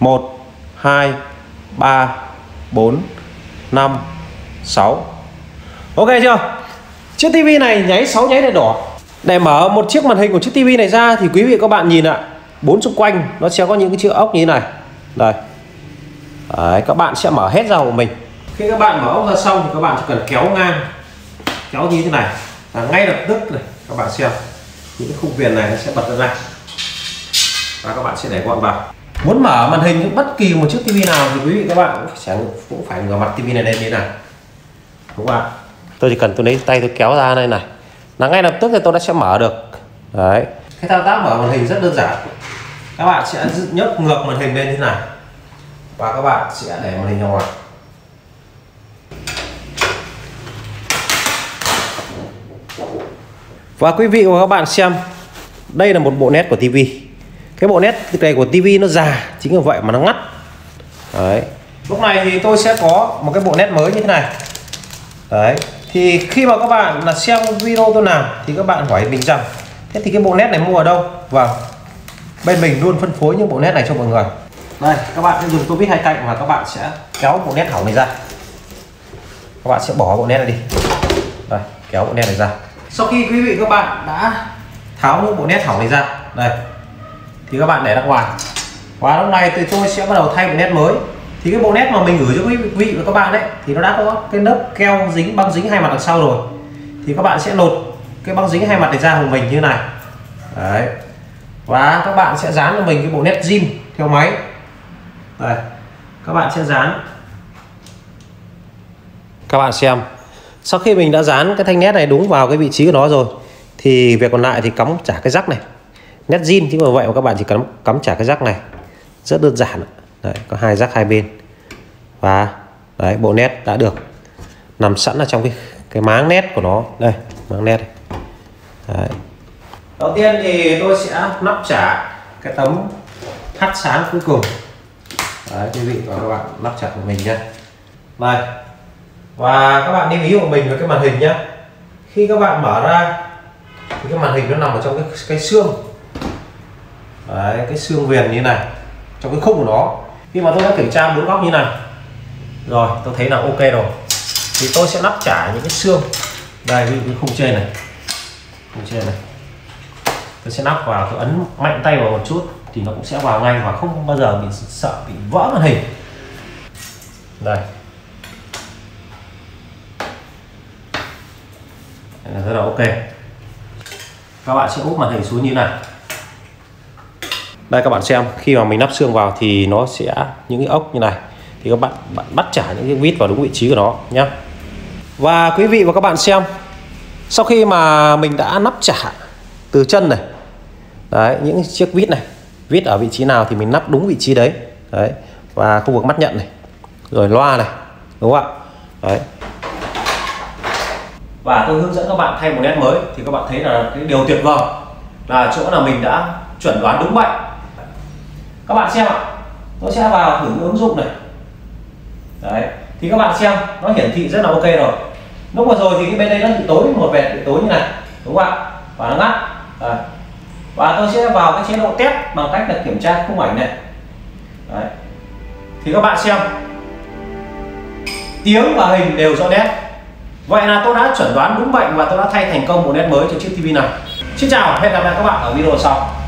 1 2 3 4 5 6. Ok chưa? Chiếc tivi này nháy 6 nháy đèn đỏ. Để mở một chiếc màn hình của chiếc tivi này ra thì quý vị các bạn nhìn ạ, bốn xung quanh nó sẽ có những cái chữ ốc như thế này. Đây. Đấy, các bạn sẽ mở hết ra của mình. Khi các bạn mở ốc ra xong thì các bạn chỉ cần kéo ngang, kéo như thế này là ngay lập tức này các bạn xem những cái khung viền này nó sẽ bật ra và các bạn sẽ để gọn vào. Muốn mở màn hình bất kỳ một chiếc tivi nào thì quý vị các bạn cũng phải ngửa mặt tivi này lên như thế này, đúng không ạ? Tôi chỉ cần tôi lấy tay tôi kéo ra đây này là ngay lập tức thì tôi đã sẽ mở được. Đấy, cái thao tác mở màn hình rất đơn giản. Các bạn sẽ nhấc ngược màn hình lên như thế này và các bạn sẽ để màn hình ra ngoài. Và quý vị và các bạn xem, đây là một bộ nét của tivi. Cái bộ nét này của tivi nó già, chính vì vậy mà nó ngắt. Đấy. Lúc này thì tôi sẽ có một cái bộ nét mới như thế này. Đấy. Thì khi mà các bạn là xem video tôi làm thì các bạn hỏi mình rằng thế thì cái bộ nét này mua ở đâu? Vâng, bên mình luôn phân phối những bộ nét này cho mọi người. Đây, các bạn sẽ dùng tô vít hai cạnh và các bạn sẽ kéo bộ nét hỏng này ra. Các bạn sẽ bỏ bộ nét này đi. Đây, kéo bộ nét này ra. Sau khi quý vị các bạn đã tháo những bộ nét hỏng này ra, đây, thì các bạn để ra ngoài. Và lúc này thì tôi sẽ bắt đầu thay bộ nét mới. Thì cái bộ nét mà mình gửi cho quý vị và các bạn đấy thì nó đã có cái lớp keo dính, băng dính hai mặt đằng sau rồi. Thì các bạn sẽ lột cái băng dính hai mặt này ra của mình như này. Đấy. Và các bạn sẽ dán cho mình cái bộ nét zin theo máy. Đây, các bạn sẽ dán. Các bạn xem, sau khi mình đã dán cái thanh nét này đúng vào cái vị trí của nó rồi thì việc còn lại thì cắm trả cái rắc này, nét zin chứ mà vậy mà các bạn chỉ cần cắm trả cái rắc này, rất đơn giản. Đấy, có hai rắc hai bên và đấy, bộ nét đã được nằm sẵn ở trong cái máng nét của nó. Đây, máng nét này. Đấy. Đầu tiên thì tôi sẽ lắp trả cái tấm hắt sáng cuối cùng. Đấy, quý vị và các bạn lắp trả của mình nhé. Đây. Và các bạn lưu ý của mình với cái màn hình nhé. Khi các bạn mở ra thì cái màn hình nó nằm ở trong cái xương. Đấy, cái xương viền như này, trong cái khung của nó. Khi mà tôi đã kiểm tra bốn góc như này rồi, tôi thấy là ok rồi thì tôi sẽ lắp trả những cái xương. Đây, ví dụ cái khung trên này, khung trên này, tôi sẽ lắp vào, tôi ấn mạnh tay vào một chút thì nó cũng sẽ vào ngay và không bao giờ bị sợ bị vỡ màn hình. Đây, rất là ok. Các bạn sẽ úp màn hình xuống như này. Đây, các bạn xem, khi mà mình lắp xương vào thì nó sẽ những cái ốc như này thì các bạn bắt trả những cái vít vào đúng vị trí của nó nhé. Và quý vị và các bạn xem, sau khi mà mình đã lắp trả từ chân này, đấy, những chiếc vít này, vít ở vị trí nào thì mình lắp đúng vị trí đấy. Đấy, và khu vực mắt nhận này, rồi loa này, đúng không ạ? Đấy. Và tôi hướng dẫn các bạn thay một nét mới thì các bạn thấy là cái điều tuyệt vời là chỗ là mình đã chuẩn đoán đúng bệnh. Các bạn xem ạ, tôi sẽ vào thử ứng dụng này. Đấy, thì các bạn xem nó hiển thị rất là ok rồi. Lúc vừa rồi thì cái bên đây nó bị tối, một vệt bị tối như này, đúng không ạ? Và nó ngắt. Đấy. Và tôi sẽ vào cái chế độ test bằng cách là kiểm tra khung ảnh này. Đấy. Thì các bạn xem, tiếng và hình đều rõ nét. Vậy là tôi đã chuẩn đoán đúng bệnh và tôi đã thay thành công một nét mới cho chiếc TV này. Xin chào, hẹn gặp lại các bạn ở video sau.